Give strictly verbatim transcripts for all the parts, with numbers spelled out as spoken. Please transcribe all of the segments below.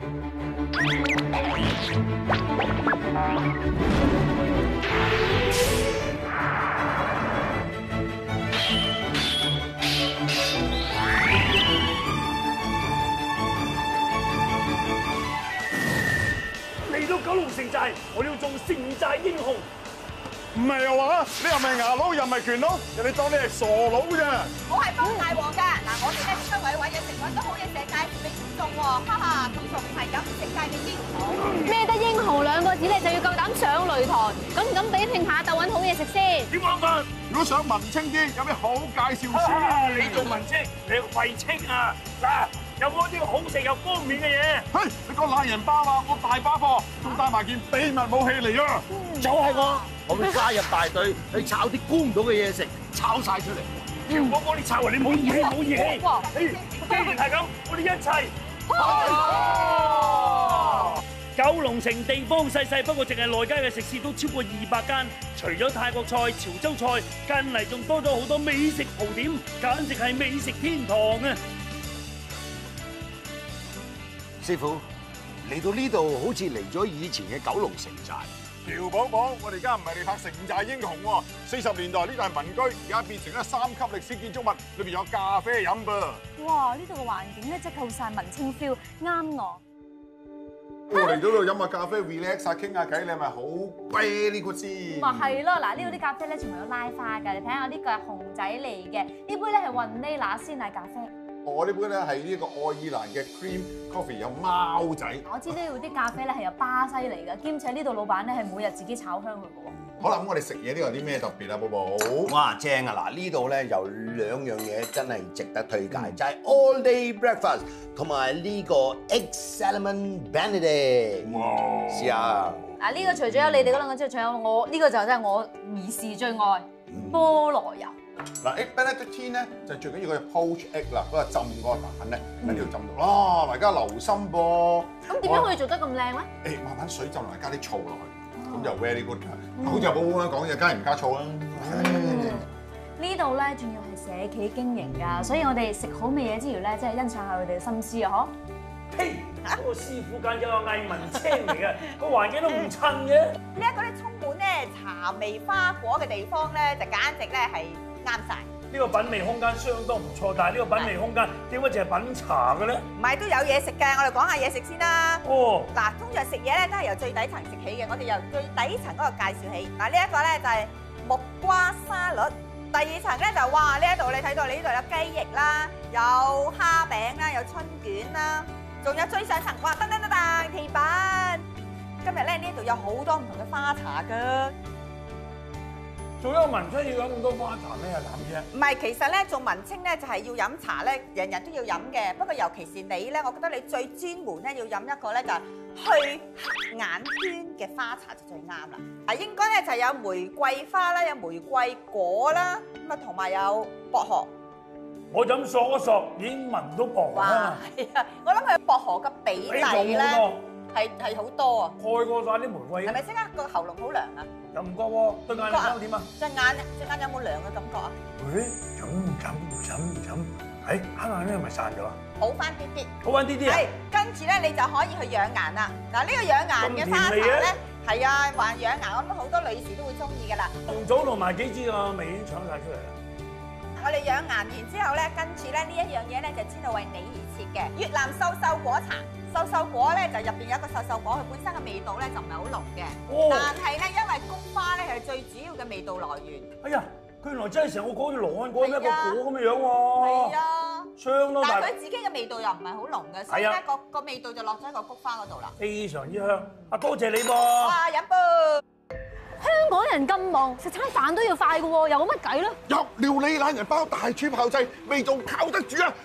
嚟到九龍城寨，我哋要做城寨英雄。 唔係啊話，你又咪牙佬又咪拳佬，人哋當你係傻佬啫。 我係幫大王㗎，嗱我哋咧出位揾嘢食揾到好嘢，世界俾觀眾喎，哈哈，咁仲唔係咁世界嘅英雄？ 咩得英雄兩個字咧，就要夠膽上擂台，敢唔敢比拼下鬥揾好嘢食先？ 點玩法？ 如果想文青啲，有咩好介紹先？ 你做文青，你係廢青啊！嗱，有冇啲好食又方便嘅嘢？ 嘿，你個懶人包啊，我大把貨，仲帶埋件秘密武器嚟啊！ 就係我， 我會加入大隊去炒啲估唔到嘅嘢食，炒晒出嚟。 要我幫你炒啊！你冇義氣，冇義氣。既然係咁，我哋一齊。九龍城地方細細，不過淨係內街嘅食肆都超過二百間。除咗泰國菜、潮州菜，近嚟仲多咗好多美食蒲點，簡直係美食天堂啊！ 師傅嚟到呢度好似嚟咗以前嘅九龍城寨。 喬寶寶，我哋而家唔係嚟拍城寨英雄喎。四十年代呢度係民居，而家變成咗三級歷史建築物，裏邊有咖啡飲噃。 哇！呢度嘅環境咧，即係夠晒文青 feel，啱我。 我嚟到度飲下咖啡 relax 下傾下偈，你係咪好啤呢個先？ 咪係咯，嗱呢度啲咖啡咧全部有拉花㗎，你睇下呢個係熊仔嚟嘅，呢杯咧係雲呢拿鮮奶咖啡。 我呢杯咧係呢個愛爾蘭嘅 cream coffee， 有貓仔。 我知呢度啲咖啡咧係由巴西嚟㗎，兼且呢度老闆咧係每日自己炒香佢嘅喎。 好啦，咁我哋食嘢呢度有啲咩特別啊，寶寶？ 哇，正啊！嗱，呢度咧有兩樣嘢真係值得推介，就係 all day breakfast 同埋呢個 egg salmon benedict。 哇！ 試下。 嗱呢個除咗有你哋嗰兩個之外，仲有我呢個就真係我兒時最愛菠蘿油。 嗱 egg benedict 咧就最緊要佢 poach egg 啦，嗰個浸嗰個蛋咧一定要浸到。哇！大家留心噃。 咁點樣可以做得咁靚咧？ 誒，慢慢水浸落嚟，加啲醋落去，咁就 very good 㗎。好似阿寶寶咁講嘢，加唔加醋啊？ 呢度咧仲要係社企經營㗎，所以我哋食好味嘢之餘咧，真係欣賞下佢哋嘅心思啊！嗬。 嘿，個師傅間有個藝文青嚟嘅，個環境都唔襯嘅。 呢一個咧充滿咧茶味花果嘅地方咧，就簡直咧係啱晒。 呢個品味空間相當唔錯，但係呢個品味空間點解淨係品茶嘅咧？ 唔係都有嘢食嘅，我哋講下嘢食先啦。 哦， 嗱，通常食嘢咧都係由最底層食起嘅，我哋由最底層嗰個介紹起。嗱，呢一個咧就係木瓜沙律。第二層咧就哇，呢一度你睇到你呢度有雞翼啦，有蝦餅啦，有春卷啦，仲有最上層哇，噔噔噔噔甜品。今日咧呢度有好多唔同嘅花茶㗎。 做一個文青要飲咁多花茶咩？係諗啫。 唔係，其實咧做文青咧就係要飲茶咧，人人都要飲嘅。不過尤其是你咧，我覺得你最專門咧要飲一個咧就係去黑眼圈嘅花茶就最啱啦。啊，應該咧就有玫瑰花啦，有玫瑰果啦，咁啊同埋有薄荷。 我就咁索一索，已經聞到薄荷啦。 係啊，我諗佢薄荷嘅比例咧係係好多啊， 蓋過晒啲玫瑰。 係咪即刻個喉嚨好涼啊？ 又唔覺喎，對眼嚟講點啊？ 隻眼隻眼有冇涼嘅感覺啊？ 誒，飲飲飲飲，誒黑眼圈係咪散咗啊？ 好翻啲啲， 好翻啲啲啊！ 係，跟住咧你就可以去養顏啦。嗱，呢個養顏嘅花茶咧，係啊，話養顏，我諗好多女士都會中意噶啦。 紅棗同埋幾支個味已經搶晒出嚟啦。 我哋養顏完之後咧，跟住咧呢一樣嘢咧就專係為你而設嘅越南瘦瘦果茶。瘦瘦果咧就入邊有一個瘦瘦果，佢本身嘅味道咧就唔係好濃嘅，但係咧因為菊花咧係最主要嘅味道來源。哎呀， 佢原來真係成個果好似羅漢果一個果咁嘅樣喎。 係啊， 相當大。 但係佢自己嘅味道又唔係好濃嘅，所以咧個個味道就落咗喺個菊花嗰度啦。 非常之香，啊多謝你噃。 哇，飲噃！ 香港人咁忙，食餐飯都要快嘅喎，有乜計咧？ 入料理懶人包大廚炮製，味道靠得住啊！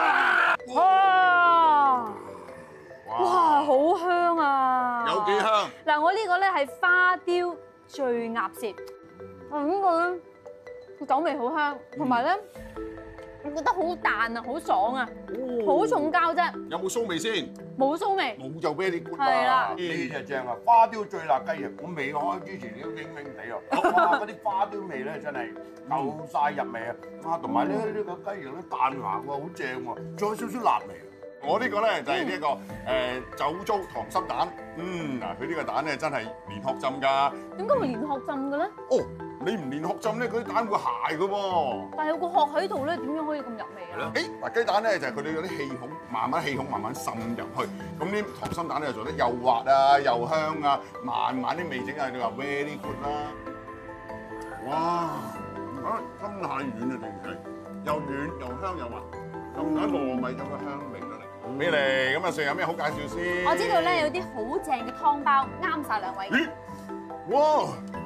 哇！哇，好香啊！ 有幾香？ 嗱，我呢個咧係花雕醉鴨舌，啊呢個咧個酒味好香，同埋咧我覺得好彈啊，好爽啊，好重膠啫。 有冇酥味先？ 冇酥味。 冇就俾你灌係啦。 呢隻正啊！花雕醉辣雞翼，我未開之前已經叮叮地啊！哇，嗰啲花雕味咧真係夠晒入味啊！啊，同埋咧呢個雞翼咧彈牙喎，好正喎，仲有少少辣味。 我呢個咧就係呢一個誒酒糟溏心蛋。嗯，嗱，佢呢個蛋咧真係連殼浸㗎。 點解會連殼浸嘅咧？ 哦，你唔連殼浸咧，嗰啲蛋會鞋㗎喎。 但係有個殼喺度咧，點樣可以咁入味啊？ 誒，嗱雞蛋咧就係佢哋嗰啲氣孔，慢慢氣孔慢慢滲入去，咁啲溏心蛋咧就做得又滑啊又香啊，慢慢啲味整啊，你話 very good 啦。哇！啊，真係軟啊，定係又軟又香又滑，咁解糯米有個香味出嚟。俾你咁啊，仲有咩好介紹先？ 我知道咧有啲好正嘅湯包，啱晒兩位。 咦！哇！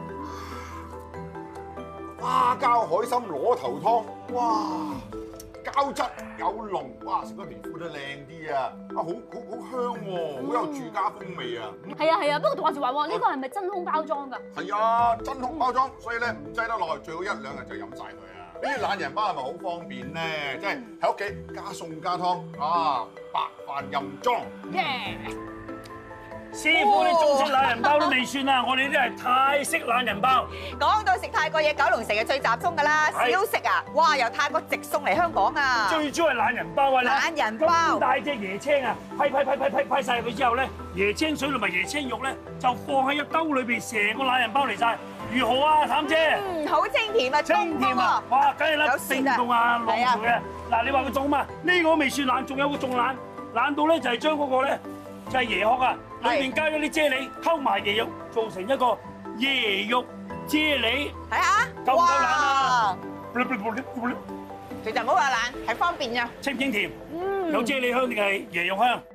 花膠海參螺頭湯，哇！膠質有濃，哇！食個皮膚都靚啲啊！啊，好好好香喎，好有住家風味啊！ 係啊係啊，不過話時話喎，呢個係咪真空包裝㗎？ 係啊，真空包裝，所以咧唔擠得落去，最好一兩日就飲晒佢啊！呢啲懶人包係咪好方便咧？即係喺屋企加餸加湯啊，白飯任裝。 耶！ 師傅，你中式懶人包都未算啊，我哋呢啲係泰式懶人包。 講到食泰國嘢，九龍城係最集中㗎啦。 係小食啊，哇！由泰國直送嚟香港啊！ 最主要係懶人包啊！ 懶人包咁大隻椰青啊，批批批批批批曬佢之後咧，椰青水同埋椰青肉咧就放喺一兜裏邊，成個懶人包嚟晒。如何啊，譚姐？ 嗯，好清甜啊， 清甜啊！哇，梗係啦， 有雪啊冰凍啊，晾係啊住嘅。嗱，你話佢凍嘛？呢個未算懶，仲有個仲懶，懶到咧就係將嗰個咧就係椰殼啊，裏邊加咗啲啫喱，溝埋椰肉，做成一個椰肉啫喱。 睇下， 夠唔夠懶啊？ 其實唔好話懶，係方便啫。 清唔清甜？有啫喱香定係椰肉香？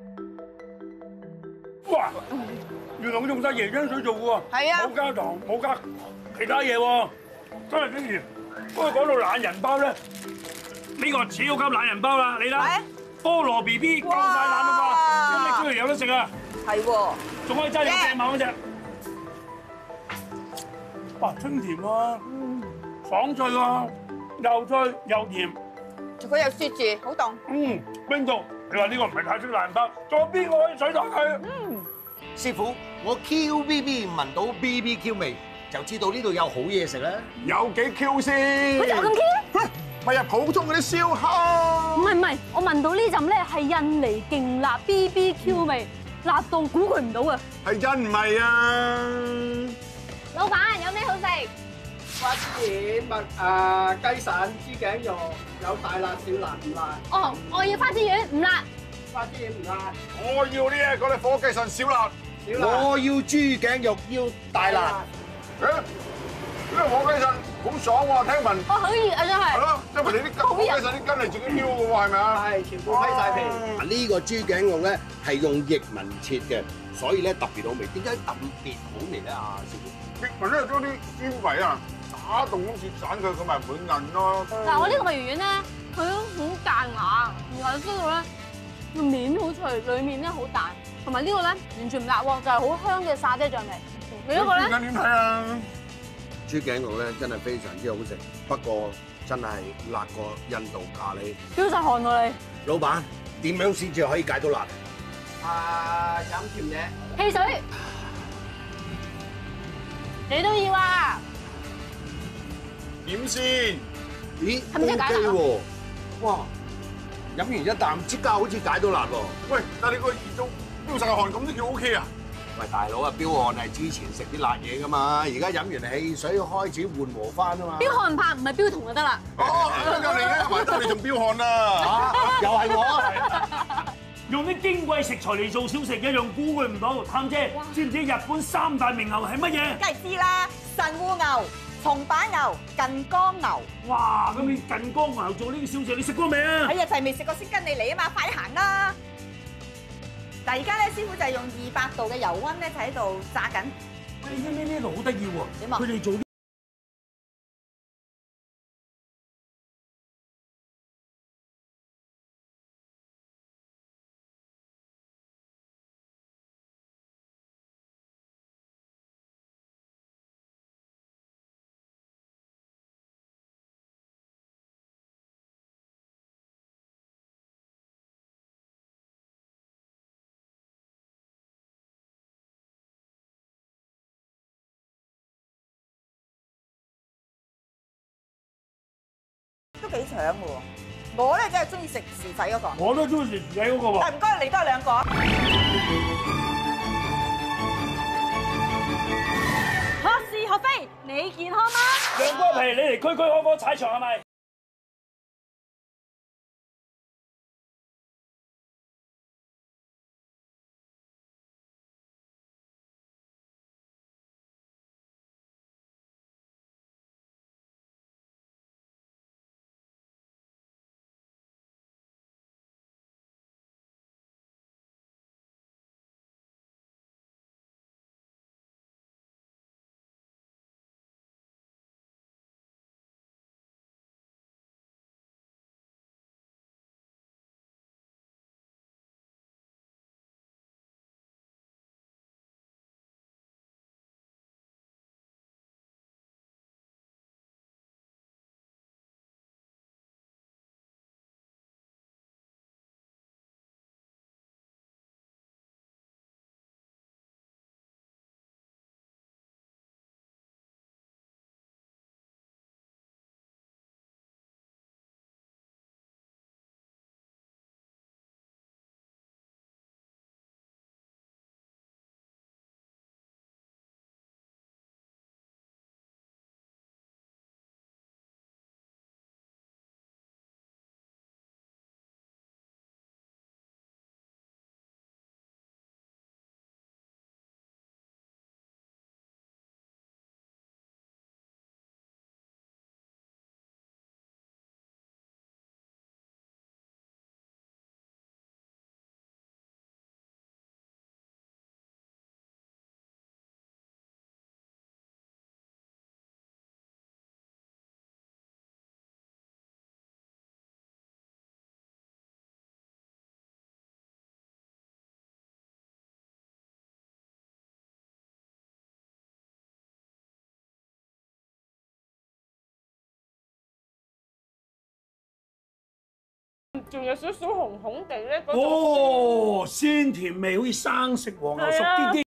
哇！原來我用晒椰漿水做嘅喎， 係啊冇加糖，冇加其他嘢喎，真係清甜。不過講到懶人包咧，呢個超級懶人包啦，你睇係菠蘿 B B 夠晒懶啦啩，一拎出嚟有得食啊！ 係喎， 仲可以揸住正猛嗰只，哇！清甜喎，爽脆喎，又脆又甜， 佢又雪住，好凍。 嗯，冰凍。你話呢個唔係泰式懶人包，仲有邊個可以取代佢？ 師傅，我 Q B B 聞到 B B Q 味，就知道呢度有好嘢食啦。 有幾 Q 先？ 佢就咁 Q？ 咪係普通嗰啲燒烤。 唔係唔係，我聞到呢陣咧係印尼勁辣 B B Q 味，辣到估佢唔到啊！ 係真唔係啊？ 老闆有咩好食？ 花枝麥啊雞腎豬頸肉，有大辣小辣唔辣？ 哦，我要花枝丸，唔辣。 花枝唔辣， 我要呢一個咧火雞腎小辣。 小辣。 我要豬頸肉，要大辣。 誒，呢個火雞腎好爽喎，聽聞。 我好熱啊，真係。 係咯，因為你啲火雞腎啲筋係自己挑嘅喎，係咪啊？ 係全部批晒皮。 嗱，呢個豬頸肉咧係用翼紋切嘅，所以咧特別好味。點解特別好味咧？啊，師傅， 翼紋咧將啲豬皮啊打洞咁切散佢，咁咪唔會韌咯。 嗱，我呢個墨魚丸咧，佢都好彈牙，然後知道咧個面好脆，裡面咧好彈，同埋呢個咧完全唔辣喎，就係好香嘅沙爹醬味。你嗰個咧？ 點睇啊？ 豬頸肉咧真係非常之好食，不過真係辣過印度咖喱。 飆晒汗喎你！ 老闆點樣先至可以解到辣？ 啊，飲甜嘢。 汽水，你都要啊？ 點先？ 咦係咪真係解辣啊 ？O K 喎，哇！飲完一啖即刻好似解到辣喎。 喂，但係你個耳中飆晒汗，咁都叫 O K 啊？ 喂，大佬啊，飆汗係之前食啲辣嘢噶嘛，而家飲完汽水開始緩和翻啊嘛。 飆汗怕唔係飆酮就得啦。 哦，咁就你嘅埋得你仲飆汗啦嚇，又係我。 用啲矜貴食材嚟做小食，一樣估佢唔到。譚姐，知唔知日本三大名牛係乜嘢？ 梗係知啦，神戶牛、松板牛、近江牛。 哇！咁你近江牛做呢個小食，你食過未啊？ 喺日就係未食過先跟你嚟啊嘛，快啲行啦！嗱，而家咧師傅就係用二百度嘅油溫咧，就喺度炸緊。 呢呢呢度好得意喎， 點啊佢哋做啲都幾搶嘅喎。 我咧真係中意食薯仔嗰個。 我都中意食薯仔嗰個喎。 但唔該，嚟多兩個。 學是學非，你健康嗎？ 梁哥皮，你嚟區區可可踩場係咪？ 仲有少少紅紅地咧，嗰種哦，鮮甜味，好似生食黃牛熟啲啲。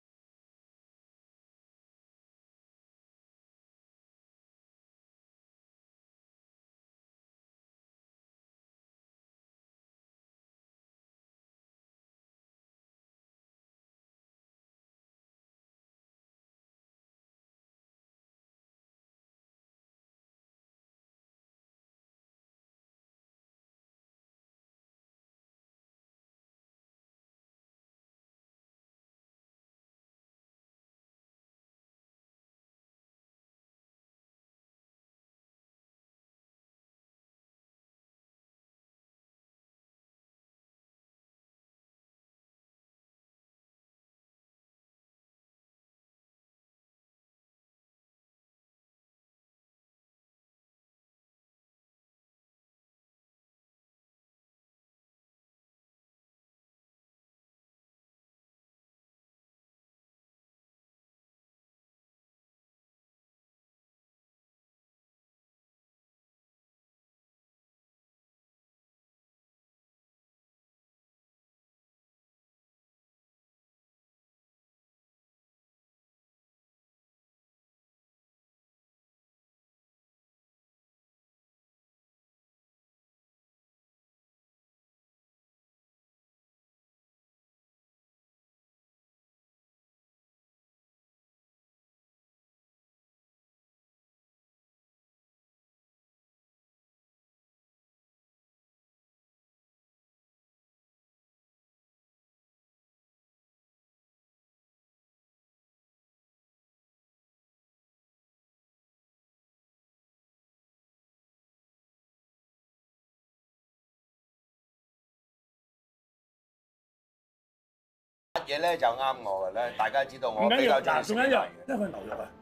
嘢咧就啱我嘅咧，大家知道唔緊要， 我比較中意嗱，仲有一樣食呢樣嘢， 因為牛肉啊。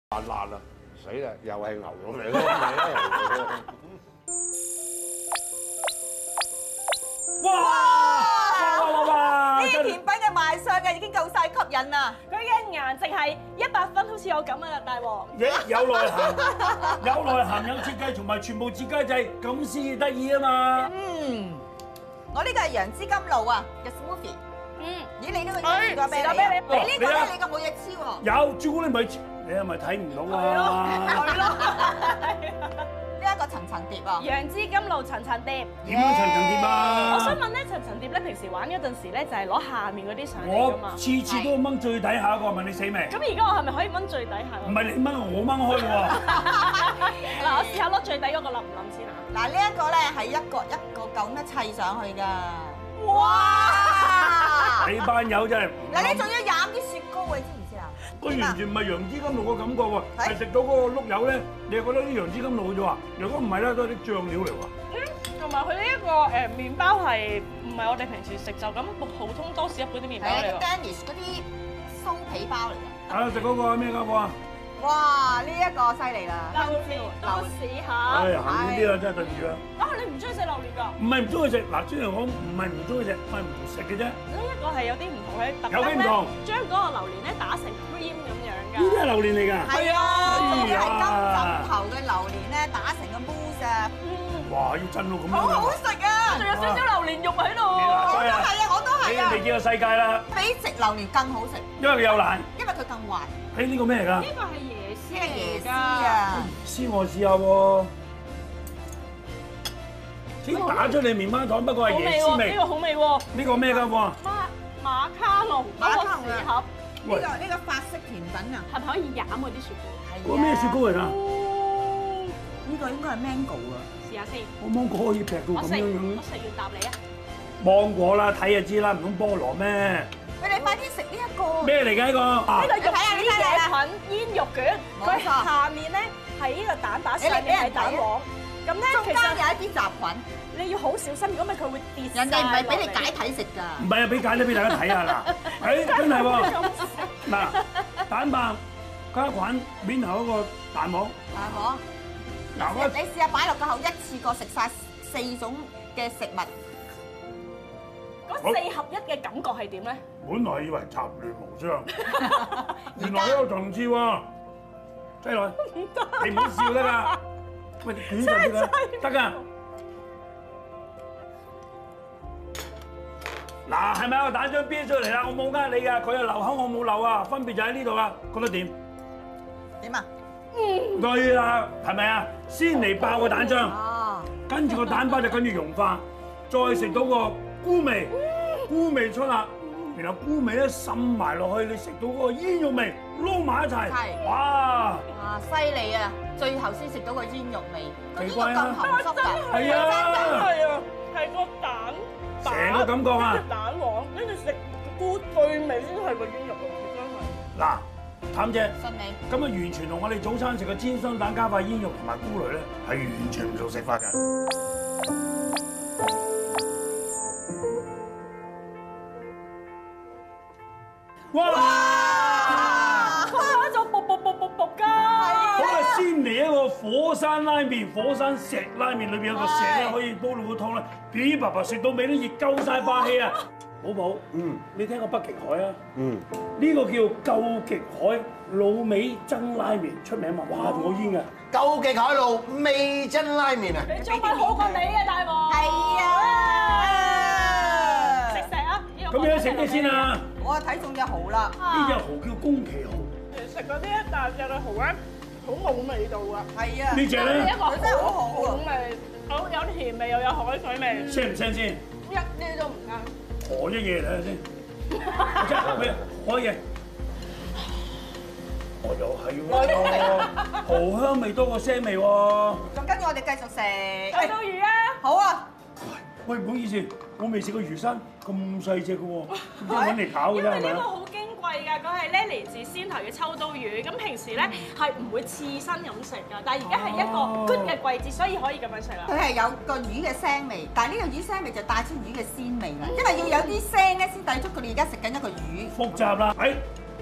辣辣啦，死啦，又係牛肉嚟咯。 哇！哇哇哇！ 呢啲甜品嘅賣相嘅已經夠晒吸引啦。 佢嘅顏值係一百分，好似有咁啊，大王。 有內涵，有內涵，有設計，同埋全部自家製，咁先至得意啊嘛！ 嗯，我呢個係楊枝甘露啊嘅 smoothie。 嗯， 咦，你呢個士多啤梨啊？你呢個咧，你個冇嘢黐喎。 有朱古力米，你係咪睇唔到啊？ 係咯。呢一個層層碟啊！ 楊枝甘露層層碟。 點樣層層碟啊？ 我想問咧，層層碟咧，平時玩嗰陣時咧，就係攞下面嗰啲上嚟㗎嘛我。次次都掹最底下一個，問你死未？ 咁而家我係咪可以掹最底下嗰個？ 唔係你掹，我掹開喎。 嗱，我試下攞最底嗰個冧唔冧先啊！ 嗱，呢一個咧係一個一個咁樣砌上去㗎。哇！ 你班友真係嗱，你仲要飲啲雪糕，你知唔知啊？ 佢完全唔係楊枝甘露個感覺喎，係食到嗰個碌柚咧，你係覺得啲楊枝甘露嘅啫喎。如果唔係咧，都係啲醬料嚟喎。 嗯，同埋佢呢一個誒麵包係唔係我哋平時食就咁普通多士一般啲麵包係啊， 嚟㗎？ 啲 Danish 嗰啲酥皮包嚟㗎。 啊，食嗰個咩家伙啊？ 哇！呢一個犀利啦， 榴蓮都試下。 唉，行遠啲啦，真係對唔住啦。 啊，你唔中意食榴蓮㗎？ 唔係唔中意食，嗱，雖然講唔係唔中意食，係唔食嘅啫。 呢一個係有啲唔同嘅，特有啲唔同登咧將嗰個榴蓮咧打成 cream 咁樣㗎。 呢啲係榴蓮嚟㗎。 係啊，仲要係金哎枕呀頭嘅榴蓮咧，打成個 mousse 啊， 嗯， 哇！要震到咁樣好好啊！ 食啊！ 仲有少少榴蓮肉喺度。 我都係啊，我都係啊， 你未見過世界啦， 比食榴蓮更好食， 因為佢又爛。 因為佢更滑。 誒呢個咩嚟㗎？ 呢個係椰絲呢個椰絲㗎。 啊， 先我試下喎。先打出嚟棉花糖，不過係好味椰絲喎，呢味。 個好味喎。 呢個咩㗎喎？ 馬馬卡龍嗰個匙盒， 呢個呢個法式甜品啊， 係咪可以飲嗰啲雪糕？ 嗰個咩雪糕嚟㗎？ 呢個應該係 mango 啊。 試下先。 我芒果可以劈到我食， 咁樣樣我。食完答你啊！ 芒果啦，睇就知啦，唔通菠蘿咩？ 你哋快啲食呢一個。 咩嚟㗎呢個？啊呢個肉睇下絲你睇下野菌煙肉卷，佢冇錯下面咧係呢個蛋白， 你嚟上面係俾人睇啊蛋黃。咁咧其中間有實一啲雜菌， 你要好小心，如果唔係佢會跌人哋唔係俾你晒落嚟解體食㗎。 唔係啊，俾解咧俾大家睇下嗱，誒真係喎，嗱蛋白加菌面頭嗰個蛋黃， 大黃， 嗱我你試下擺落個口，一次過食晒四種嘅食物。 嗰四合一嘅感覺係點咧？ 本來以為雜亂無章，原來有層次喎，擠落去，你唔好笑得㗎，喂你捲就得啦，得㗎。嗱，係咪有個蛋漿飆出嚟啦？我冇呃你㗎，佢係流口，我冇流啊，分別就喺呢度啦，覺得點？ 點啊？ 對啦，係咪啊？先嚟爆個蛋漿， 哦， 跟住個蛋白就跟住融化，再食到個菇味，菇味出啦，然後菇味咧滲埋落去，你食到嗰個煙肉味撈埋一齊， 係哇！ 啊犀利啊！最後先食到個煙肉味，個煙肉奇怪啊咁含蓄㗎， 係啊係啊，係個蛋白成個感覺啊跟住蛋黃，跟住食菇最味先係個煙肉喎，真係。 嗱，淡姐， 信你。 咁啊完全同我哋早餐食嘅煎生蛋加塊煙肉同埋菇類咧係完全唔同食法㗎。哇！ 哇！就卜卜卜卜卜㗎。 好啊，先嚟一個火山拉麵，火山石拉麵裏邊有個石咧，可以煲到個湯咧，噼啪啪食到尾都熱夠晒霸氣啊！寶寶，嗯，你聽過北極海啊？ 嗯， 呢個叫究極海滷味蒸拉麵，出名嘛？哇，仲好煙㗎！ 究極海路味珍拉麵啊！ 你中文好過你啊，大王。 係啊！ 食石啊！呢個咁你食咩先啊？ 我啊睇中隻蠔啦， 呢只蠔叫宮崎蠔， 食嗰啲一大隻嘅蠔咧，好冇味道啊！ 係啊， 呢只咧一個佢真係好好好喎。 味，好有甜味又有海水味， 腥唔腥先？ 一啲都唔啱。 何一嘢嚟睇下先？即係咩？可以。哦，又係喎，蠔香味多過腥味喎。 咁跟住我哋繼續食。 睇到魚啊！ 好啊， 喂，唔好意思，我未食過魚生咁細隻嘅喎，點解揾嚟搞嘅因啫？係咪啊？ 為呢個好矜貴㗎，佢係咧嚟自仙台嘅秋刀魚，咁平時咧係唔會刺身咁食㗎，但係而家係一個 good 嘅季節，所以可以咁樣食啦。 佢係有個魚嘅腥味，但係呢個魚腥味就帶出魚嘅鮮味啦。因為要有啲腥咧先帶出佢哋而家食緊一個魚。 複雜啦，誒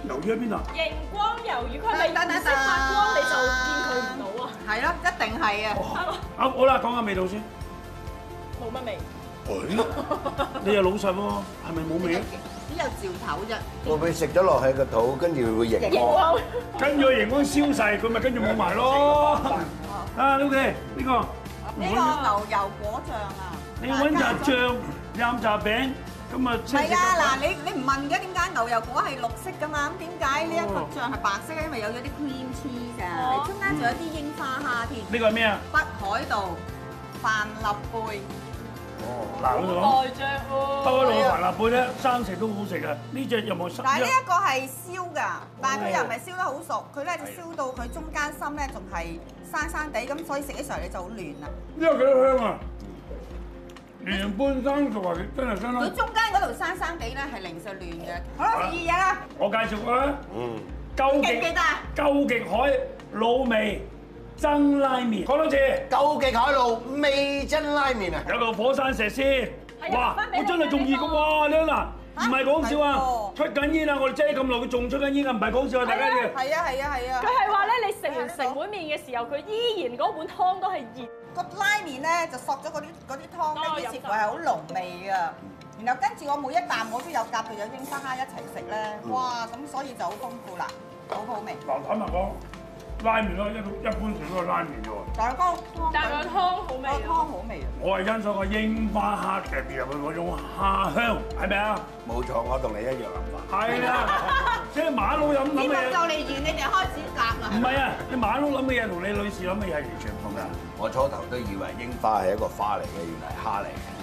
魷魚喺邊啊？ 熒光魷魚，佢係咪唔識發光你就見佢唔到啊？ 係咯，一定係啊！ 好，好啦，講下味道先。 冇乜味。 你又老實喎，係咪冇味啊？ 只有嚼頭啫。 會唔會食咗落去個肚，跟住會熒光？ 熒光。 跟住個熒光燒晒，佢咪跟住冇埋咯。啊 ，OK，呢個呢個牛油果醬啊！ 你揾扎醬、飲扎餅，咁啊唔係啊，嗱，你你唔問嘅點解牛油果係綠色噶嘛？咁點解呢一個醬係白色咧？因為有咗啲 cream cheese 啊，中間仲有啲櫻花蝦添。 呢個係咩啊？ 北海道帆立貝。 嗱，我內講醬喎。 北海道嘅帆立貝咧，生食都好食啊！呢只有冇生？ 但係呢一個係燒㗎，但係佢又唔係燒得好熟，佢咧就燒到佢中間心咧仲係生生地，咁所以食起上嚟就好嫩啦。 呢個幾多香啊？年半生熟啊，真係相當。 佢中間嗰度生生地咧係零舍嫩嘅。好啦，試嘢啦。 我介紹過啦。 嗯。 究記唔記得啊？ 究極海滷味蒸拉麵，講多次。 究極海路味真拉麵啊！ 有個火山石先。哇！我真係中意嘅喎，你嗱，唔係講笑啊！出緊煙啊！我哋擠咁耐，佢仲出緊煙啊！唔係講笑啊，大家嘅。 係啊係啊係啊！ 佢係話咧，你食完成碗麵嘅時候，佢依然嗰碗湯都係熱。 個拉麵咧就索咗嗰啲嗰啲湯咧，於是乎係好濃味㗎。然後跟住我每一啖我都有夾到有櫻花蝦一齊食咧，哇！咁所以就好豐富啦，好好味。 嗱，坦白講，拉麵咯，一一般食都係拉麵啫喎。 但係個湯， 但係個湯好味啊！ 個湯好味啊！ 我係欣賞個櫻花蝦夾入去嗰種蝦香，係咪啊？ 冇錯，我同你一樣諗法。 係啊，即係馬佬飲諗嘅嘢。 就嚟完，你哋開始夾啦。 唔係啊，你馬佬諗嘅嘢同你女士諗嘅嘢係完全唔同㗎。 我初頭都以為櫻花係一個花嚟嘅，原來係蝦嚟嘅。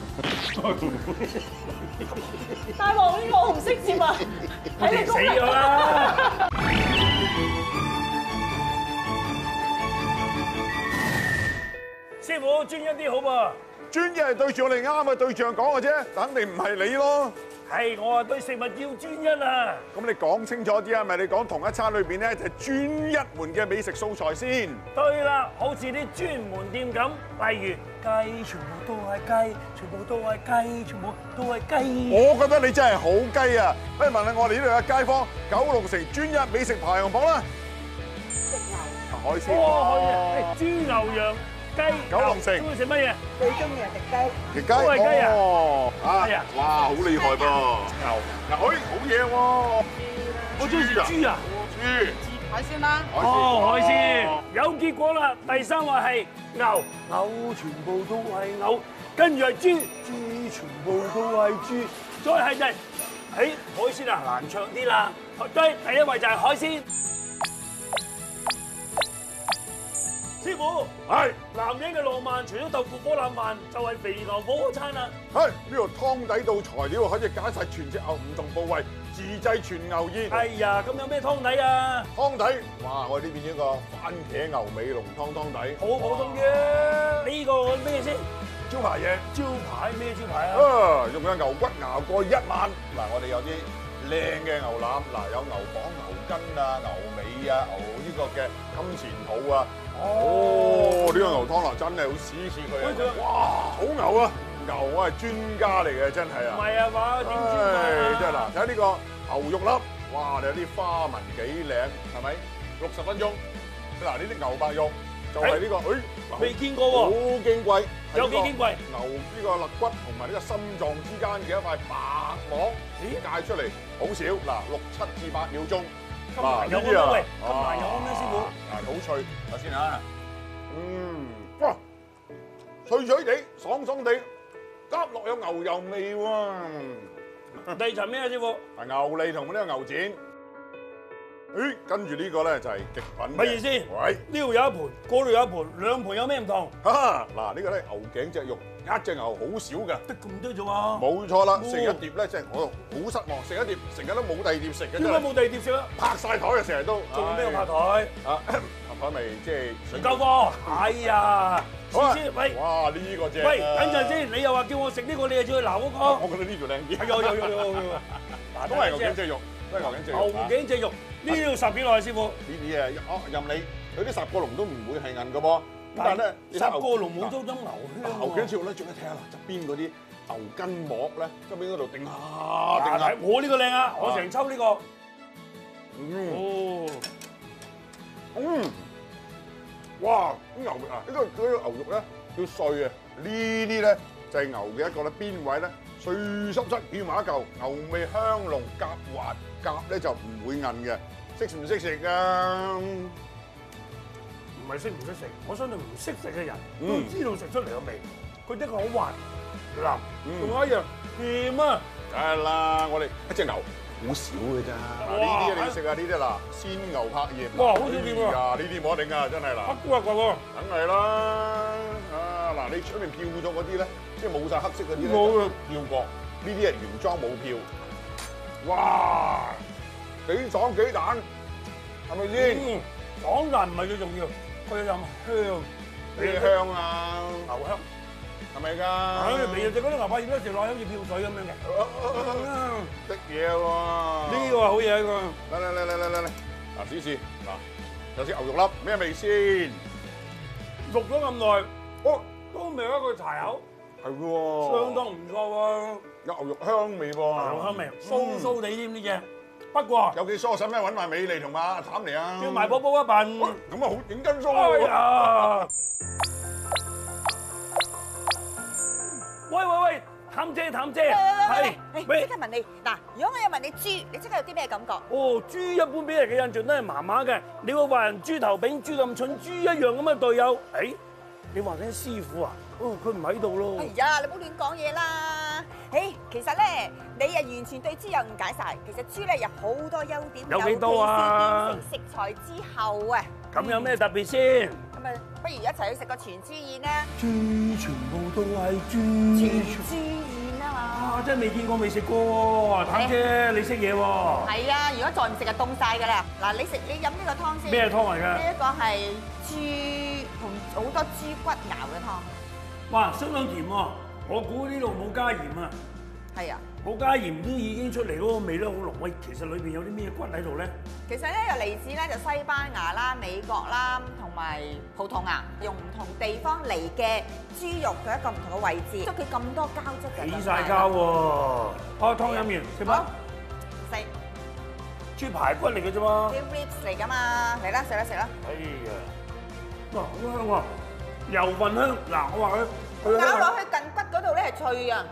大王呢個我唔識接啊！ 我哋死咗啦！師傅專一啲好噃， 專一係對住我哋啱嘅對象講嘅啫，肯定唔係你咯。 係我話對食物要專一啊！ 咁你講清楚啲啊，咪你講同一餐裏邊咧就係專一門嘅美食素材先。 對啦，好似啲專門店咁，例如雞全部都係雞，全部都係雞，全部都係雞。 我覺得你真係好雞啊！不如問下我哋呢度嘅街坊，九龍城專一美食排行榜啦。 食牛。 海鮮。 哇，可以啊！豬牛羊雞。 九龍城中意食乜嘢？ 最中意係食雞。 食雞。 都係雞啊！ 哦， 係啊！ 哇，好厲害噃！牛。嗱，哎，好嘢喎！ 我中意食豬啊！ 豬。 海鮮啦。 哦，海鮮有結果啦！第三話係牛，牛全部都係牛，跟住係豬，豬全部都係豬，再係就係，誒海鮮啊難唱啲啦。對，第一位就係海鮮。師傅， 係男人嘅浪漫，除咗豆腐火腩飯，就係肥牛火鍋餐啦。 係呢度湯底到材料可以揀晒全隻牛唔同部位，自製全牛宴。 哎呀，咁有咩湯底啊？ 湯底，哇！我呢邊呢個番茄牛尾龍湯湯底， 好普通嘅。呢個咩先？ 招牌嘢。 招牌咩招牌啊？ 啊，用嘅牛骨熬過一晚。嗱，我哋有啲靚嘅牛腩，嗱有牛膀、牛筋啊、牛尾啊、牛呢個嘅金錢肚啊。哦，呢個牛湯嗱真係好試試佢啊！哇，好牛啊！牛我係專家嚟嘅，真係啊！ 唔係啊嘛，點知唉啊？ 真係嗱，睇下呢個牛肉粒，哇！你有啲花紋幾靚，係咪？六十分鐘。嗱，呢啲牛白肉就係呢個，誒未見過好喎， 矜貴， 有幾矜貴？ 牛呢個肋骨同埋呢個心臟之間嘅一塊白膜，咦界出嚟好少，嗱六七至八秒鐘。 咁難有咩喂？咁難有咩師傅？ 嗱好脆，睇先啊，嗯，哇，脆脆地，爽爽地，夾落有牛油味喎。 第二層咩啊，師傅？ 係牛脷同埋呢個牛展。誒，跟住呢個咧就係極品嘅。 乜意思？ 喂， 呢度有一盤，嗰度有一盤，兩盤有咩唔同？ 哈嗱呢個咧牛頸隻肉，一隻牛好少嘅。 得咁多啫喎。 冇錯啦，食一碟咧，即係我好失望，食一碟成日都冇第二碟食嘅。 點解冇第二碟食啊？ 拍晒台啊，成日都。 做咩拍台？ 啊，拍台咪即係唔夠貨。哎呀， 好啊先先，喂， 哇呢個正。 喂，等陣先，你又話叫我食呢個，你又叫佢鬧嗰個。 我覺得呢度靚啲。 有有有有有。 嗱，都係牛頸隻肉，都係牛頸隻肉。 牛頸隻肉，呢度十幾耐，師傅。 呢啲嘢，哦任你，佢啲十個龍都唔會係韌嘅噃。咁但係咧， 十個龍冇咗種牛香。 牛頸隻肉咧，仲要睇下嗱側邊嗰啲牛筋膜咧，側邊嗰度定下定下。 我呢個靚啊，我成抽呢個。 哦，嗯，哇！啲牛啊，呢個呢個牛肉咧叫碎啊，呢啲咧就係牛嘅一個咧邊位咧碎濕濕捲埋一嚿，牛味香濃，夾滑夾咧就唔會韌嘅，識唔識食啊？ 唔係識唔識食，我相信唔識食嘅人都嗯知道食出嚟嘅味。佢一個好滑腍， 嗯仲有一樣甜啊！ 梗係啦，我哋一隻牛好少嘅咋，嗱呢啲你食啊，呢啲嗱鮮牛柏葉， 哇好少見喎啊！呢啲冇得頂啊，真係嗱。 骨啊骨喎， 梗係啦，啊嗱，你出面漂咗嗰啲咧，即係冇晒黑色嗰啲咧， 冇啊漂過，呢啲係原裝冇漂，哇，幾爽幾彈，係咪先？ 嗯，爽但唔係最重要，佢有陣香， 咩香啊？ 牛香。 係咪㗎？ 唉，未食嗰啲牛柏葉咧，食落去好似漂水咁樣嘅。 的嘢喎， 呢個係好嘢喎。 嚟嚟嚟嚟嚟嚟嚟，嗱，試試嗱，有隻牛肉粒，咩味先？ 淥咗咁耐，哦，都未有一個柴口， 係喎， 相當唔錯喎。 有牛肉香味喎， 牛香味，酥酥地添呢只。不過有幾疏，使咩揾埋美麗同埋阿譚嚟啊？ 叫埋寶寶一份。 咁啊好認真疏哎喎。 呀！喂喂喂，譚姐譚姐，係喂，即刻問你嗱，如果我有問你豬，你即刻有啲咩感覺？ 哦，豬一般俾人嘅印象都係麻麻嘅，你會話人豬頭炳、豬咁蠢、豬一樣咁嘅隊友。誒，你話緊師傅啊？哦，佢唔喺度咯哎。呀，你唔好亂講嘢啦！誒，其實咧，你啊完全對豬有誤解晒。其實豬咧有好多優點， 有幾多啊尤其是變成食材之後啊， 咁有咩特別先？ 咁啊，不如一齊去食個全豬宴啦！ 豬全部都係全豬。 豬宴啊嘛！ 啊，真係未見過未食過喎，譚姐你識嘢喎。 係啊，如果再唔食就凍晒㗎啦！嗱，你食你飲呢個湯先。 咩湯嚟㗎？ 呢一個係豬同好多豬骨熬嘅湯。 哇，相當甜喎！我估呢度冇加鹽啊， 係啊， 冇加鹽都已經出嚟嗰個味咧好濃。喂，其實裏邊有啲咩骨喺度咧？ 其實咧又嚟自咧就西班牙啦、美國啦同埋葡萄牙，用唔同地方嚟嘅豬肉嘅一個唔同嘅位置，捉佢咁多膠質嘅。 起晒膠喎！哦，湯飲完食好嗎？ 食豬排骨嚟嘅啫嘛。 啲 ribs 嚟㗎嘛，嚟啦食啦食啦！ 哎呀，哇，好香喎！油份香，嗱我話佢，佢咬落去近骨嗰度咧係脆啊！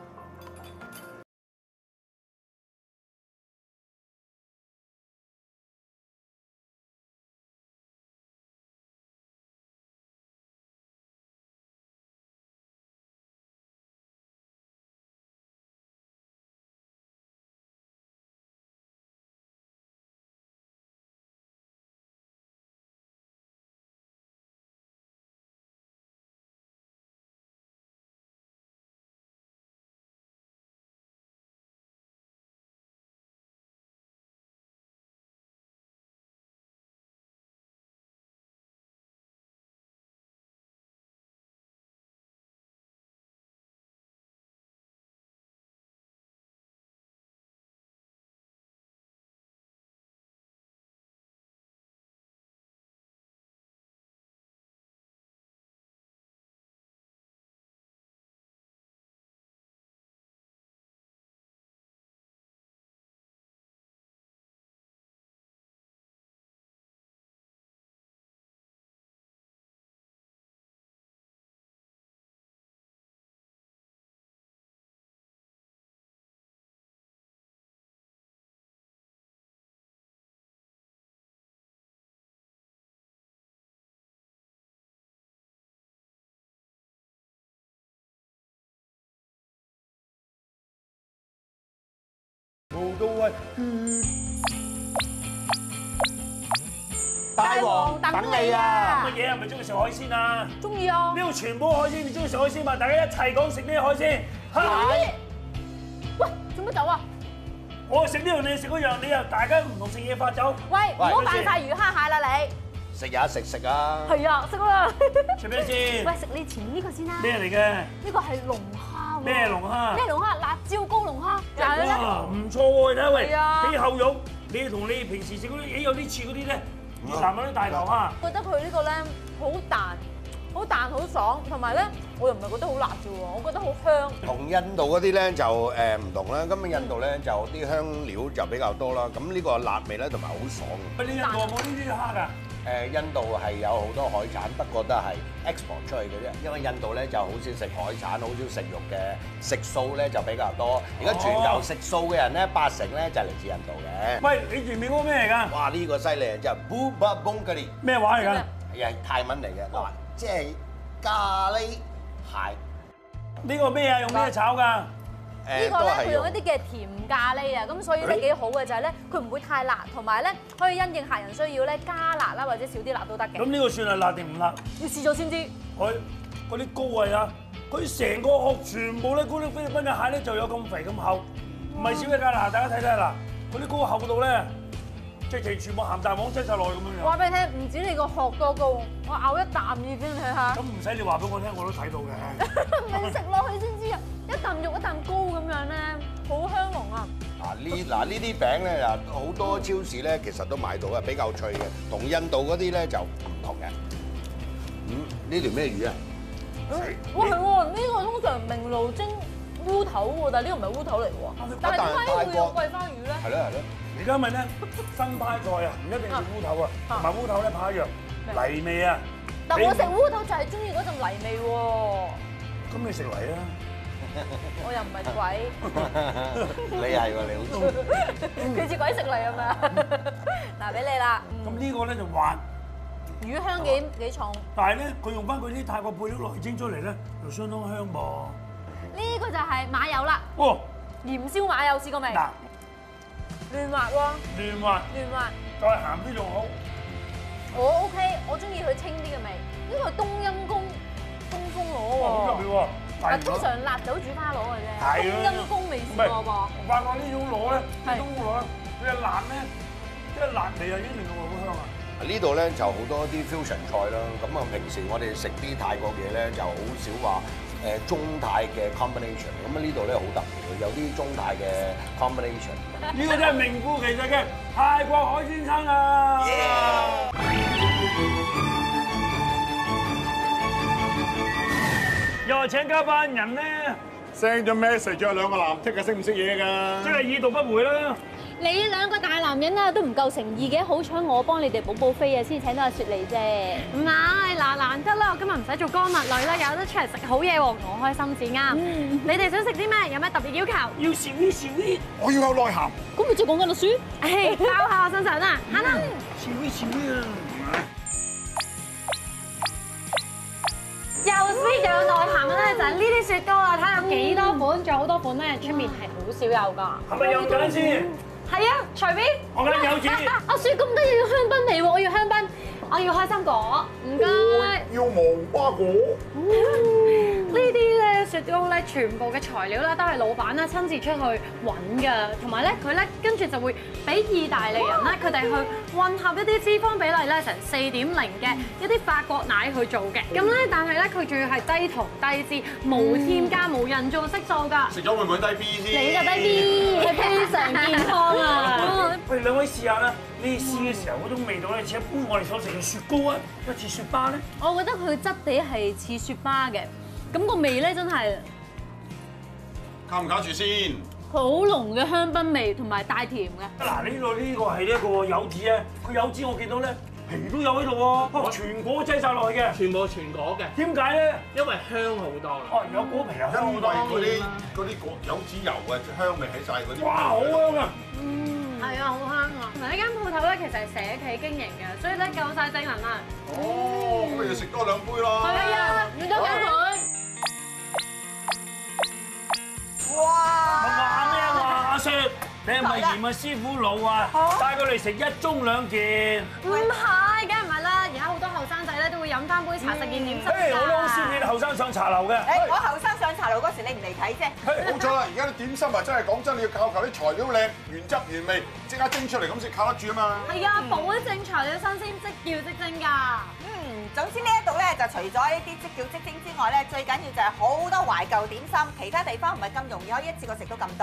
步到位， 大王等你啊！ 乜嘢係咪中意食海鮮啊？ 中意啊！ 呢度全部海鮮，你中意食海鮮嘛？大家一齊講食咩海鮮？ 係。喂，做乜走啊？ 我食呢樣，你食嗰樣，你又大家唔同食嘢法走。 喂，唔好扮晒魚蝦蟹啦你。 食呀食食啊！ 係啊，食啦。 食咩先？ 喂，食你前面呢個先啦。 咩嚟嘅？ 呢個係龍蝦喎。 咩龍蝦？ 咩龍蝦？辣椒膏龍蝦。就係咧。 哇，唔錯喎！你睇喂， 係啊啲後肉，你同你平時食嗰啲，咦有啲似嗰啲咧，越南嗰啲大頭蝦。 覺得佢呢個咧好彈，好彈好爽，同埋咧我又唔係覺得好辣啫喎，我覺得好香。 同印度嗰啲咧就誒唔同啦，咁啊印度咧就啲香料就比較多啦，咁呢個辣味咧同埋好爽嘅。 喂，你印度有冇呢啲蝦㗎？ 誒印度係有好多海產，不過都係 export 出去嘅啫，因為印度咧就好少食海產，好少食肉嘅，食素咧就比較多。而家全球食素嘅人咧，八成咧就係嚟自印度嘅。 喂，你前面嗰個咩嚟㗎？ 哇！呢個犀利啊，就係 Bubba Bongari， 咩話嚟㗎？ 係啊泰文嚟嘅，嗱，即係咖喱蟹。 呢個咩啊？用咩炒㗎？ 呢個咧佢用一啲嘅甜咖喱啊，咁所以咧幾好嘅就係咧，佢唔會太辣，同埋咧可以因應客人需要咧加辣啦，或者少啲辣都得嘅。 咁呢個算係辣定唔辣？ 要試咗先知。 佢嗰啲膏位啊，佢成個殼全部咧嗰啲菲律賓嘅蟹咧就有咁肥咁厚，唔係少嘅㗎嗱，大家睇睇嗱，嗰啲膏厚到咧，即係全部鹹蛋黃擠晒落去咁樣樣。 話俾你聽，唔止你個殼多膏，我咬一啖已經睇下。 咁唔使你話俾我聽，我都睇到嘅。 咪食落去先知啊！一啖肉一啖膏咁樣咧，好香濃啊！ 嗱呢嗱呢啲餅咧，嗱好多超市咧其實都買到嘅，比較脆嘅，同印度嗰啲咧就唔同嘅。嗯，呢條咩魚啊？ 哇係喎，呢個通常明爐蒸烏頭喎，但係呢個唔係烏頭嚟喎。但係點解會有桂花魚咧？ 係咯係咯。 而家咪咧新派菜啊，唔一定係烏頭啊，同埋烏頭咧怕一樣泥味啊。 但我食烏頭就係中意嗰陣泥味喎。 咁你食泥啊？ 我又唔係鬼。 你係喎，你好中意。 佢似鬼食泥咁嘛？嗱，俾你啦。 咁呢個咧就滑， 魚香幾幾重。 但係咧佢用翻佢啲泰國配料來蒸出嚟咧，又相當香噃。 呢個就係馬友啦。 哦， 鹽燒馬友試過未？ 嗱， 嫩滑喎。 嫩滑。 嫩滑。 再鹹啲仲好。 我 OK，我中意佢清啲嘅味。呢個係冬陰功東風螺喎。 好特別喎。 嗱，通常辣酒煮花螺嘅啫，冬陰功未試過噃。 我發覺呢種螺咧，呢種螺咧，佢嘅辣咧，即係辣味啊，已經令到佢好香啊！ 呢度咧就好多啲 fusion 菜啦，咁啊平時我哋食啲泰國嘢咧就好少話誒中泰嘅 combination，咁啊呢度咧好特別嘅，有啲中泰嘅 combination。 呢個真係名副其實嘅泰國海鮮餐啊！又話請加班人咧 send 咗 message 咗兩個藍剔嘅，識唔識嘢㗎？ 即係已讀不回啦！ 你兩個大男人啊，都唔夠誠意嘅，好彩我幫你哋補補飛啊，先請到阿雪嚟啫。 唔係嗱，難得啦，我今日唔使做乾物女啦，有得出嚟食好嘢喎，我開心至啱。你哋想食啲咩？有咩特別要求？ 要少啲少啲， 我要有內涵。 咁咪即係講緊阿雪？ 誒，包下我身上啦，行啦。 少啲少啲啊！ 又 sweet 又有內涵咧，就係呢啲雪糕啊！睇下有幾多款，仲有好多款咧，出面係好少有㗎。 係咪有揀先？ 係啊，隨便。 我梗係有錢。 阿雪咁得意要香檳味喎，我要香檳， 我要開心果，唔該。 要無花果。 呢啲咧雪糕咧，全部嘅材料咧都係老闆咧親自出去揾㗎，同埋咧佢咧跟住就會俾意大利人咧佢哋去混合一啲脂肪比例咧成四點零嘅一啲法國奶去做嘅。咁咧但係咧佢仲要係低糖低脂，無添加無人造色素㗎。 食咗會唔會低 B 先？ 你個低 B 係非常健康啊！ 喂，兩位試下啦，你試嘅時候嗰種味道咧，似一般我哋所食嘅雪糕啊，一似雪巴咧。 我覺得佢質地係似雪巴嘅。咁個味咧真係靠唔靠住先？ 好濃嘅香檳味同埋帶甜嘅。嗱， 呢個呢個係一個柚子啊，佢柚子我見到咧皮都有喺度喎，全果擠晒落去嘅， 全部全果嘅。 點解咧？ 因為香好多。 哦，有果皮又香好多。 嗰啲嗰啲果柚子油啊，香味喺晒嗰啲。 哇，好香啊！ 嗯，係啊，好香啊！同埋呢間鋪頭咧，其實係社企經營嘅，所以咧夠晒正能量。 哦，咁咪要食多兩杯咯。 係啊，唔多謝佢。 哇！ 話咩話？阿雪，你係咪嫌阿師傅老啊？帶佢嚟食一盅兩件。 唔係，梗係唔係啦！而家好多後生仔咧都會飲翻杯茶，食件點心㗎。 誒，我都好少見後生上茶樓嘅。 誒，我後生上茶樓嗰時你唔嚟睇啫。 冇錯啦，而家啲點心啊，真係講真，你要靠求啲材料靚、原汁原味，即刻蒸出嚟咁先靠得住啊嘛。 係啊，保證材料新鮮，即叫即蒸㗎。 嗯，總之呢一度咧就除咗呢啲即叫即蒸之外咧，最緊要就係好多懷舊點心，其他地方唔係咁容易可以一次過食到咁多。我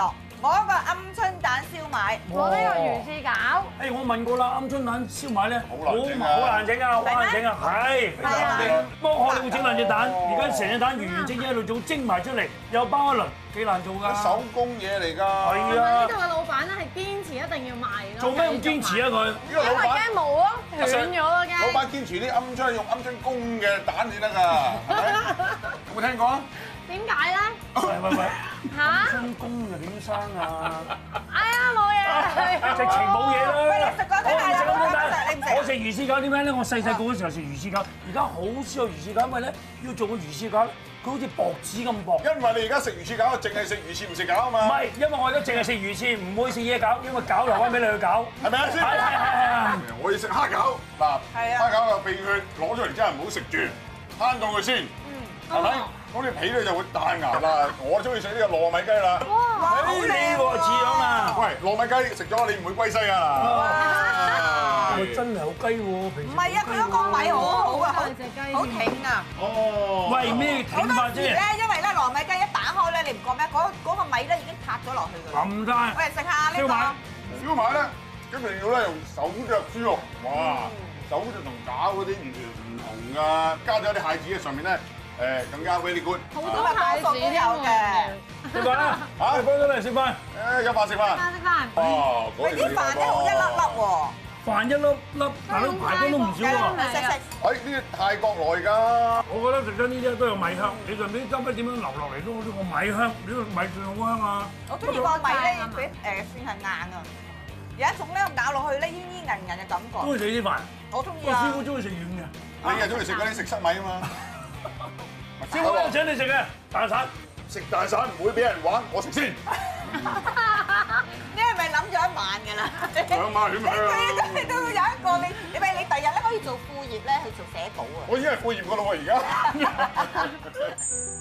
我嗰個鵪鶉蛋燒賣， 我呢個魚翅餃。 誒，我問過啦，鵪鶉蛋燒賣咧， 好難整啊好難整啊，好難整啊，係。 係啊， 剝開你會整兩隻蛋，而家成隻蛋完完整整喺度做蒸埋出嚟，又包一輪，幾難做㗎。 手工嘢嚟㗎。 係呢啊。 度嘅老闆咧係堅持一定要賣咯。 做咩咁堅持啊佢？ 呢個老因為闆驚冇咯，斷咗咯驚。 老闆堅持啲鵪鶉用鵪鶉公嘅蛋先得㗎，係咪？有冇聽過啊？ 點解咧？ 喂喂喂！ 嚇？ 春公又點生啊？ 哎呀冇嘢。 直情冇嘢啦！ 喂，你食嗰啲係啦， 我你唔食。 我食魚翅餃點解咧？我細細個嗰時候食魚翅餃，而家好少有魚翅餃，因為咧要做個魚翅餃，佢好似薄紙咁薄。 因為你而家食魚翅餃，淨係食魚翅唔食餃啊唔嘛。 係，因為我而家淨係食魚翅，唔會食嘢餃，因為餃留翻俾你去餃， 係咪啊先？ 係係係係。 我要食蝦餃，嗱，蝦餃個鼻血攞出嚟真係唔好食住，攤到佢先，係咪？咁啲皮咧就會彈牙啦。我中意食呢個糯米雞啦。 哇，好靚呢個似樣啊！ 喂，糯米雞食咗你唔會歸西啊！ 哇，真係好雞喎！ 唔係啊，佢嗰個米好好啊，好好挺啊。 哦。 喂，咩好挺法啫？ 多時咧，因為咧糯米雞一打開咧，你唔覺咩？嗰嗰個米咧已經塌咗落去㗎啦。 咁大。 喂，食下呢燒賣。 個。 燒賣咧，一定要咧用手腳豬肉，哇！手腳同餃嗰啲完全唔同㗎，加咗啲蟹子喺上面咧，誒更加 very good。 好多蟹子都有嘅。 食飯啦！嚇，翻咗嚟食飯。 誒有飯食飯。 食飯。 哦，嗰喂，啲飯咧好一粒粒喎。 飯一粒粒，大佬排骨都唔少喎。 食食。 誒呢啲泰國來㗎。 我覺得食緊呢啲都有米香，你上邊啲汁咧點樣流落嚟都好似個米香，呢個米醬好香啊！ 我中意個米咧，佢誒算係硬啊，有一種咧咬落去咧煙煙韌韌嘅感覺。 中意食呢啲飯， 我中意啊！ 我師傅中意食軟嘅。 你又中意食嗰啲食塞米啊嘛？ 師傅我請你食嘅蛋散， 食蛋散唔會俾人玩，我食先。 你係咪諗咗一晚㗎啦？ 兩晚點樣？ 你都有一個你，你咪你第日咧可以做副業咧去做寫稿啊！ 我已經係副業㗎啦喎，而家。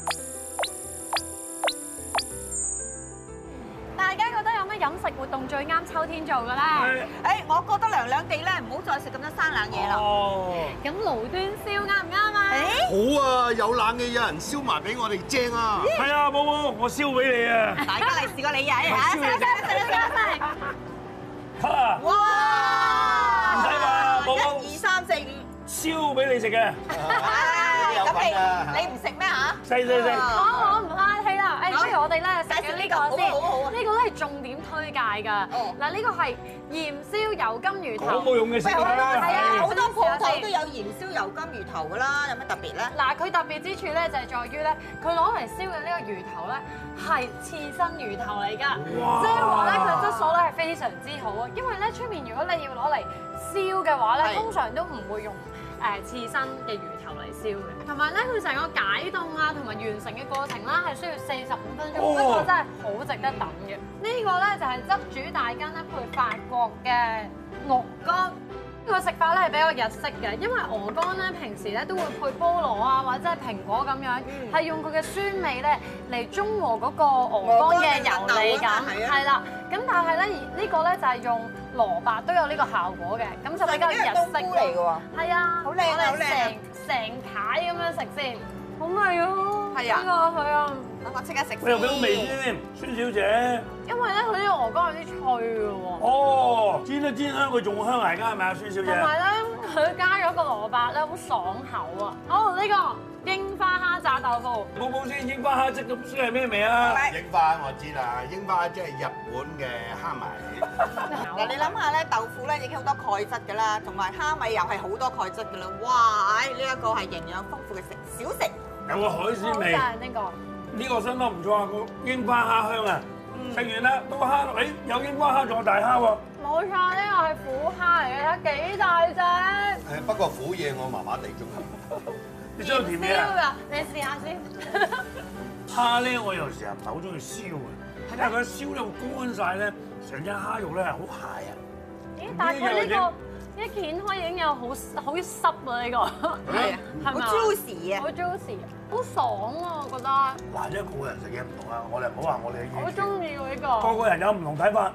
大家覺得有咩飲食活動最啱秋天做嘅咧？ 誒，我覺得涼涼地咧，唔好再食咁多生冷嘢啦。 哦， 咁爐端燒啱唔啱啊？ 好啊，有冷氣有人燒埋俾我哋正啊！ 係啊，寶寶，我燒俾你啊！ 大家嚟試過你呀？ 食啦食啦食啦食啦食啦！ 嚇！ 哇！ 唔使話，寶寶一二三四五， 燒俾你食嘅。 咁你你唔食咩嚇？ 細細食。 好，我唔客氣啦。誒，不如我哋咧食緊呢個先。 好好好。 呢個咧係重點推介㗎。嗱，呢個係鹽燒油金魚頭。 好冇用嘅食好多啦。 係啊，好多鋪頭都有鹽燒油金魚頭㗎啦，有咩特別咧？ 嗱，佢特別之處咧就係在於咧，佢攞嚟燒嘅呢個魚頭咧係刺身魚頭嚟㗎，即係話咧佢質素咧係非常之好啊。因為咧出面如果你要攞嚟燒嘅話咧，通常都唔會用誒刺身嘅魚頭嚟燒嘅。同埋咧，佢成個解凍啊同埋完成嘅過程啦，係需要四十五分鐘，不過真係好值得等嘅。呢個咧就係汁煮大筋咧配法國嘅鵝肝。呢個食法咧係比較日式嘅，因為鵝肝咧平時咧都會配菠蘿啊或者係蘋果咁樣，係用佢嘅酸味咧嚟中和嗰個鵝肝嘅油膩感，係啦。咁但係咧呢個咧就係用蘿蔔都有呢個效果嘅，咁就比較日式嚟嘅喎。 係啊， 好靚啊，好靚啊！ 成成排咁樣食先，好味啊！ 係啊， 呢個係啊。 等我即刻食先。 喂，有幾好味先，孫小姐。 因為咧佢呢個鵝肝有啲脆嘅喎。 哦，煎得煎香，佢仲香嚟㗎，係咪啊，孫小姐？ 同埋咧，佢加咗個蘿蔔咧，好爽口啊！好，呢個櫻花蝦炸豆腐。 寶寶先，櫻花蝦即咁先係咩味啊？ 櫻花我知啦，櫻花即係日本嘅蝦米。 嗱，你諗下咧，豆腐咧已經好多鈣質㗎啦，同埋蝦米又係好多鈣質㗎啦。哇！呢一個係營養豐富嘅食小食。 有個海鮮味。 好正呢個。 呢個相當唔錯啊！個櫻花蝦香啊！食完啦，到蝦，誒有櫻花蝦仲有大蝦喎。 冇錯，呢個係虎蝦嚟嘅，睇幾大隻。 誒不過苦嘢我麻麻地中意。 你中意甜嘢啊？ 你試下先。 蝦咧，我有時候唔係好中意燒嘅，睇下佢燒咧乾晒咧，成隻蝦肉咧係好鞋啊！ 咦？但係佢呢個一掀開已經有好好濕啊！呢個係啊，好 juicy 啊， 好 juicy，好爽啊！我覺得。 嗱，因為個個人食嘢唔同啊，我哋唔好話我哋嘅意見。 我中意喎呢個。 個個人有唔同睇法。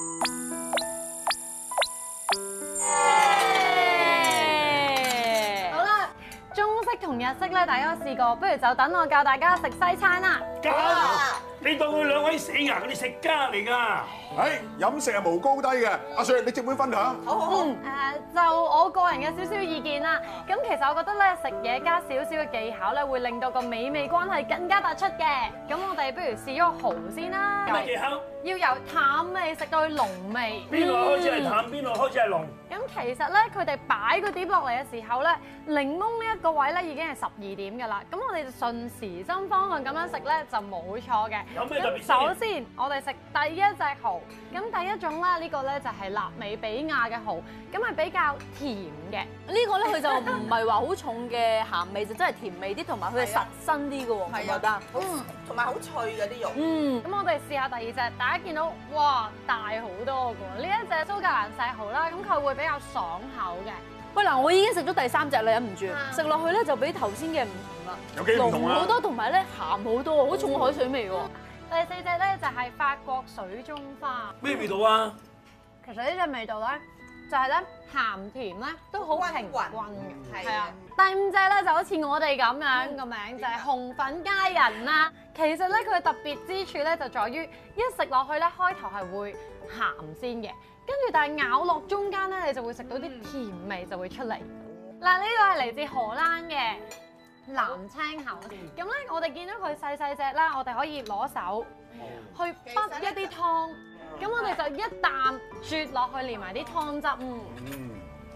好啦，中式同日式咧，大家都試過，不如就等我教大家食西餐啦。 教。 你當佢兩位死牙嗰啲食家嚟㗎。 誒，飲食係無高低嘅，阿 Sir 你接本分享。 好好好。 誒，就我個人嘅少少意見啦。咁其實我覺得咧，食嘢加少少嘅技巧咧，會令到個美味關係更加突出嘅。咁我哋不如試咗個蠔先啦。 咩技巧？ 要由淡味食到去濃味。 邊度開始係淡，邊度開始係濃？ 咁其實咧，佢哋擺個碟落嚟嘅時候咧，檸檬呢一個位咧已經係十二點㗎啦。咁我哋就順時針方向咁樣食咧就冇錯嘅。 有咩特別先？ 咁首先，我哋食第一隻蠔。咁第一種咧，呢個咧就係納美比亞嘅蠔，咁係比較甜嘅。 呢個咧佢就唔係話好重嘅鹹味，就真係甜味啲，同埋佢係實身啲嘅喎，我覺得。 嗯，同埋好脆嘅啲肉。 嗯，咁我哋試下第二隻，大家見到哇大好多嘅喎，呢一隻蘇格蘭石蠔啦，咁佢會比較爽口嘅。 喂嗱，我已經食咗第三隻啦，忍唔住食落去咧就比頭先嘅唔同啦， 有幾唔同啊？ 濃好多，同埋咧鹹好多，好重海水味喎。 第四隻咧就係法國水中花， 咩味道啊？ 其實呢隻味道咧就係咧鹹甜咧都好平均嘅，係啊。第五隻咧就好似我哋咁樣，個名就係紅粉佳人啦。其實咧佢嘅特別之處咧就在於一食落去咧開頭係會鹹先嘅，跟住但係咬落中間咧你就會食到啲甜味就會出嚟。嗱，呢個係嚟自荷蘭嘅藍青口，咁咧我哋見到佢細細隻啦，我哋可以攞手去滗一啲湯，咁我哋就一啖啜落去，連埋啲湯汁， 嗯，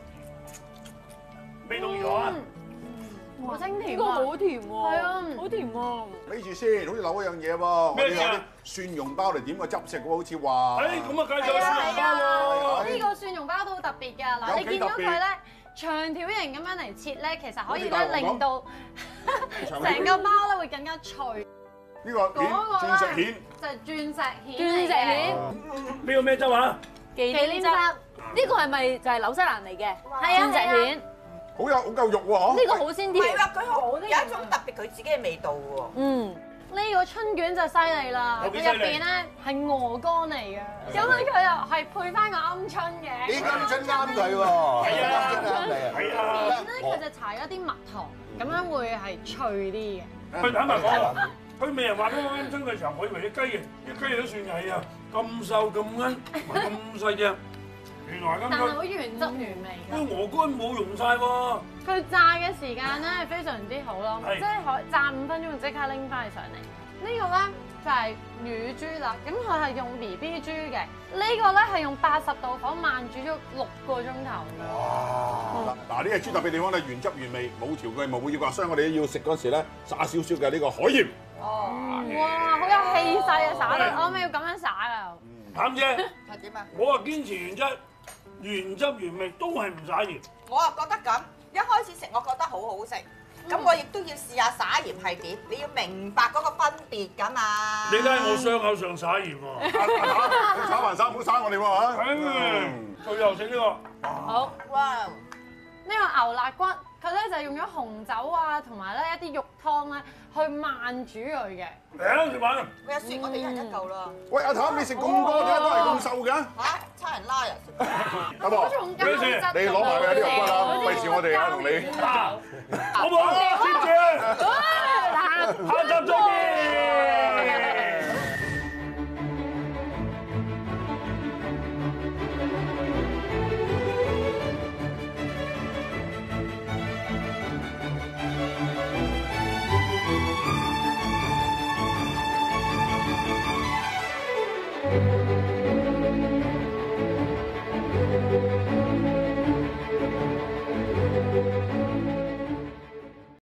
味道如何啊？ 好清甜呢個啊！ 好甜喎， 係啊好甜喎。 咪住先，好似漏一樣嘢喎。我哋有咩啊啲蒜蓉包嚟點個汁食喎，好似話。 誒，咁啊，介紹蒜蓉包喎。 呢個蒜蓉包都好特別㗎，嗱， 有你見到幾特別佢咧長條形咁樣嚟切咧，其實可以咧好似大黃令到長成個包咧會更加脆。 呢個蜆鑽石蜆， 就係鑽石蜆鑽石蜆呢個咩汁啊？ 忌廉汁，呢個係咪就係紐西蘭嚟嘅？ 係啊鑽石蜆， 好有好夠肉喎， 呢個好鮮啲。 唔係喎，佢好有一種特別佢自己嘅味道喎。 嗯， 呢個春卷就犀利啦，佢有幾犀利入邊咧係鵝肝嚟嘅，咁咧佢又係配翻個鵪鶉嘅。 呢鵪鶉啱佢喎， 係啊鵪鶉啱你啊！ 係啊。 然咧佢就搽咗啲蜜糖，咁樣會係脆啲嘅。 佢坦白講，佢未人話俾我鵪鶉嘅時候，我以為啲雞翼，啲雞翼都算係啊，咁瘦咁奀，咁細隻，原來但係咁好原汁原味啲㗎。 鵝肝冇溶晒喎。 佢炸嘅時間咧係非常之好咯， 係即係可炸五分鐘就即刻拎翻去上嚟。呢個咧就係乳豬啦，咁佢係用 B B 豬嘅，呢個咧係用八十度火慢煮咗六個鐘頭嘅。 哇！嗱，呢個豬特別地方咧，原汁原味，冇調味冇醃過，所以我哋要食嗰時咧撒少少嘅呢個海鹽。 哇，好有氣勢啊！灑得，我可唔可以要咁樣灑啊？ 淡姐， 係點啊？ 我話堅持原汁原汁原味，都係唔灑鹽。 我啊覺得咁，一開始食我覺得好好食，咁我亦都要試下灑鹽係點，你要明白嗰個分別㗎嘛。 你睇下我傷口上灑鹽喎。 你炒還炒，唔好炒我哋喎嚇。 嗯，最後食呢個。 好， 哇！ 呢個牛肋骨，佢咧就用咗紅酒啊，同埋咧一啲肉湯咧去慢煮佢嘅。 嚟啊，食飯。 喂，阿雪，我哋一人一嚿啦。 喂，阿譚，你食咁多，點解都係咁瘦嘅？ 嚇，差人拉人食。 阿婆， 重咩事你攞埋佢啲肉骨啦，費事我哋啊同你。 好唔好？謝謝。下集再見。